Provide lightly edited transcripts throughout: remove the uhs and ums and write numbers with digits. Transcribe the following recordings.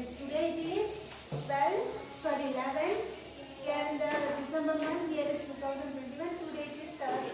Yes, today it is 11 and December month, year is 2021. Today it is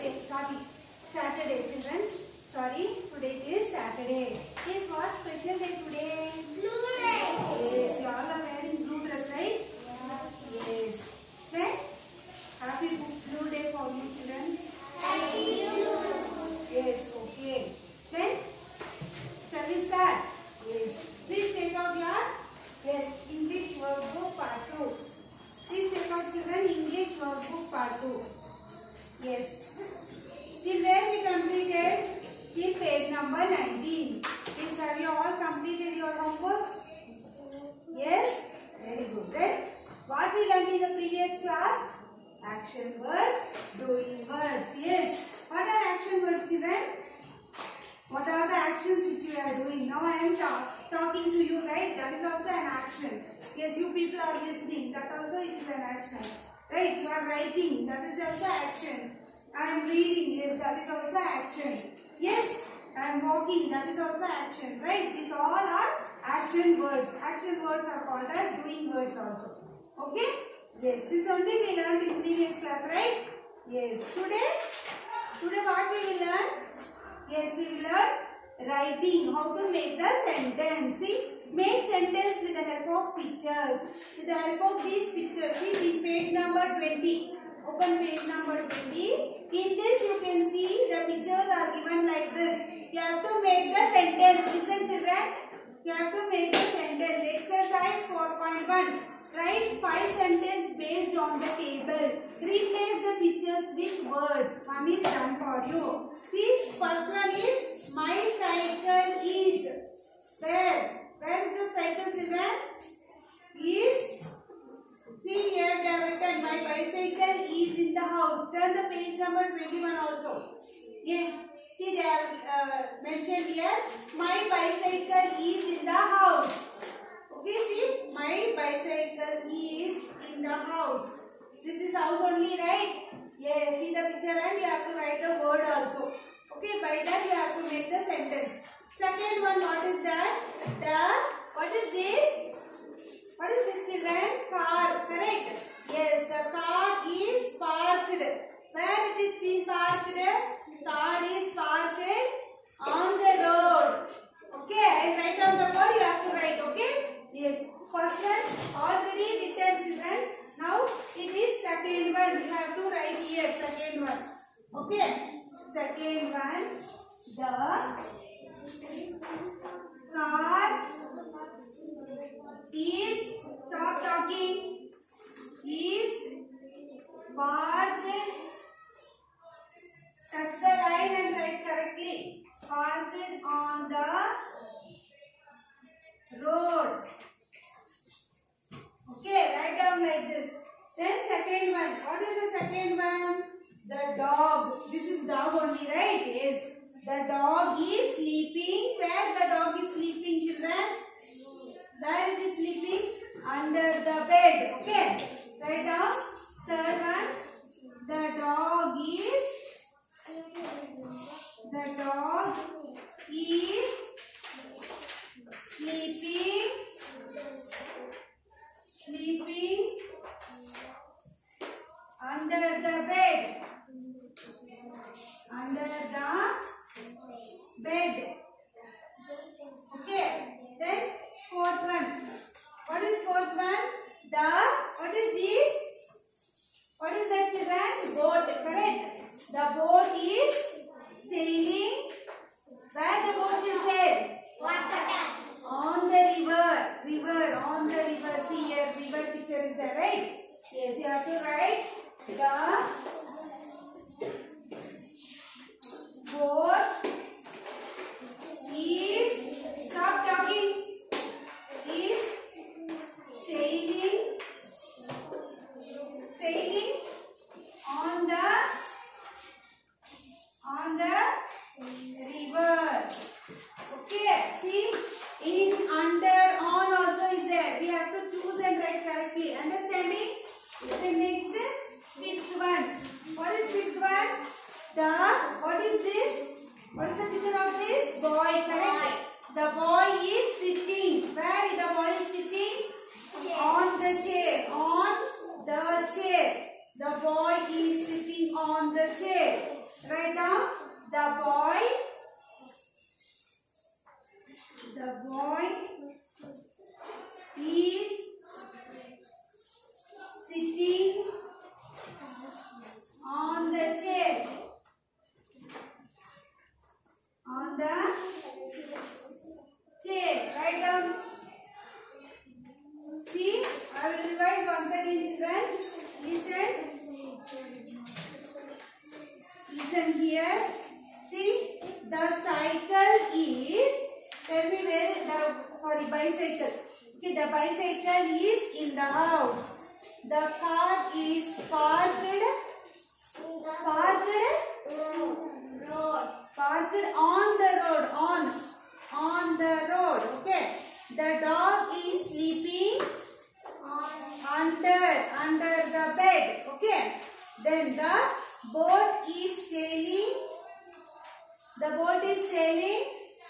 Saturday children. Today it is Saturday. Yes, what special day today? Blue day. Yes, you all are wearing blue dress, right? Yes. Then, happy blue day for you children. Happy Blue. Yes, okay. Then, shall we start? Yes. Please take out your English workbook part 2. Please take out children English workbook part 2. Yes. Till where we completed? Till page number 19. Please have you all completed your homeworks? Yes? Very good. Then what we learned in the previous class? Action words, doing words. Yes. What are action words children? What are the actions which you are doing? Now I am talking to you, right? That is also an action. Yes, you people are listening. That also it is an action. Right? You are writing. That is also action. I am reading. Yes, that is also action. Yes, I am walking. That is also action. Right? These all are action words. Action words are called as doing words also. Okay? Yes, this only we learned in previous class, right? Yes. Today what we will learn? Yes, we will learn writing, how to make the sentence. See, make sentence with the help of pictures. With the help of these pictures. See, page number 20. Open page number 20. In this you can see the pictures are given like this. You have to make the sentence. Listen children. You have to make the sentence. Exercise 4.1. Write 5 sentences based on the table. Replace the pictures with words. One is done for you. See, first one is my cycle is. Where? Where is the cycle children? Is. See here they have written my bicycle is in the house. Turn the page number 21 also. Yes. See they have mentioned here my bicycle is in the house. Okay, see my bicycle is in the house. This is house only, right? Yes, see the picture and you have to write the word also. Okay, by that you have to make the sentence. Second one, what is that? What is this? What is this children? Car, correct? Yes, the car is parked. Where it is being parked? Car is parked on the road. Okay, I'll write down the word, you have to write, okay? Yes, first one already written children. Now it is second one. You have to write here second one. Okay. Second one. The car is, stop talking, is parked. Touch the line and write correctly. Parked on the road. Okay, write down like this. Then second one. What is the second one? The dog. This is dog only, right? Yes. The dog is sleeping. Where the dog is sleeping, children? Where it is sleeping? Under the bed. Okay. Write down. Third one. The dog is sleeping under the bed. Okay. Then fourth one. What is fourth one? What is this? What is that children? Boat, correct? The boat is sailing. Where the boat is there? On the river, on the river. See here, river picture is there, right? Yes, you have to write the boat is, stop talking, is sailing on the river. Okay, see, in, under, on also is there. We have to choose and write correctly. Understanding? The next, fifth one. What is fifth one? What is this? What is the picture of this? Boy, correct? The boy is sitting. Where is the boy is sitting? is sitting on the chair. On the chair. Write down. See, I will revise once again, children. Listen here. See, the cycle is. Tell me where the bicycle. Okay, the bicycle is in the house. The car is parked on the road. On the road. Okay. The dog is sleeping under the bed. Okay. Then the boat is sailing. The boat is sailing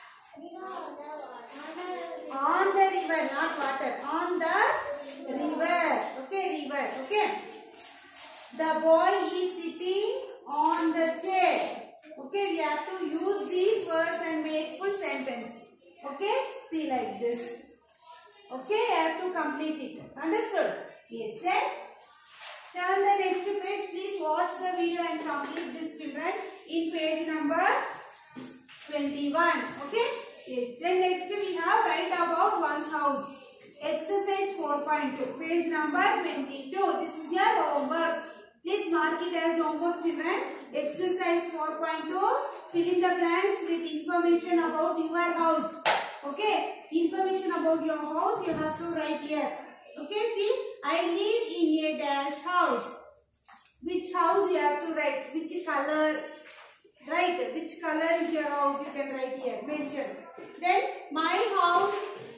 on the river, not water. On the river. Okay, river. Okay. The boy is sitting on the chair. Okay, we have to use these words and make full sentence. Okay, see like this. Okay, I have to complete it. Understood? Yes, then turn the next page. Please watch the video and complete this, children, in page number 21. Okay? Yes, then next we have write about one's house. Exercise 4.2, page number 22. This is your homework. Please mark it as homework, children. Exercise 4.2. Fill in the blanks with information about your house. Okay? Information about your house you have to write here. Okay? See, I live in a dash house. Which house you have to write? Which color? Right? Which color is your house? You can write here. Mention. Then my house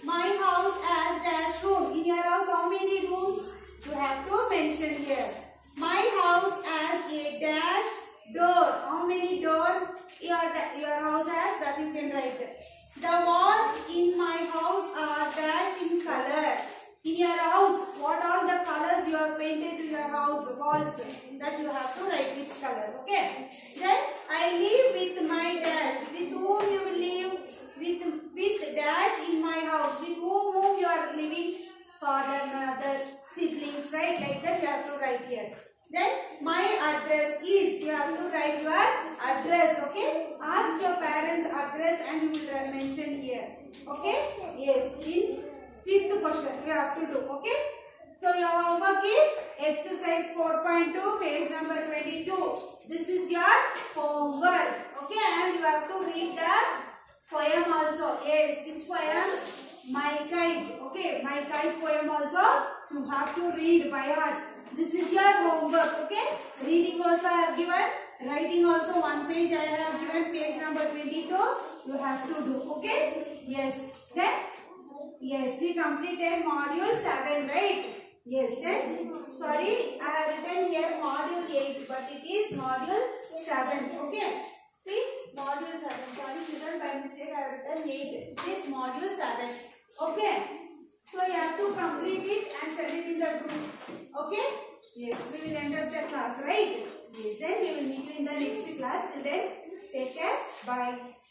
has dash room. In your house, how many rooms? You have to mention here. My house has a dash door. How many doors your house has? That you can write. The walls in my house are dash in color. In your house, what all the colors you have painted to your house walls? That you have to write which color. Okay. Then I live with my dash. With whom you will live? With dash in my house. With whom you are living? Father, mother, siblings. Right? Like that you have to write here. Then my address is. You have to write your address. Okay. Ask your parents' address and you will mention here. Okay. Yes. In fifth question we have to do. Okay. So your homework is exercise 4.2, page number 22. This is your homework. Okay. And you have to read the poem also. Yes. Which poem? My Kite. Okay. My Kite poem also you have to read by heart. This is your homework. Okay. Reading also I have given. Writing also one page I have given. Page number 22. You have to do. Okay. Yes. Then. Yes, we completed module 7, right? Yes, then, sorry, I have written here module 8, but it is module 7, okay? See, module 7, sorry children, by mistake I have written 8, it is module 7, okay? So, you have to complete it and send it in the group, okay? Yes, we will end up the class, right? Yes, then we will meet you in the next class, and then take care, bye.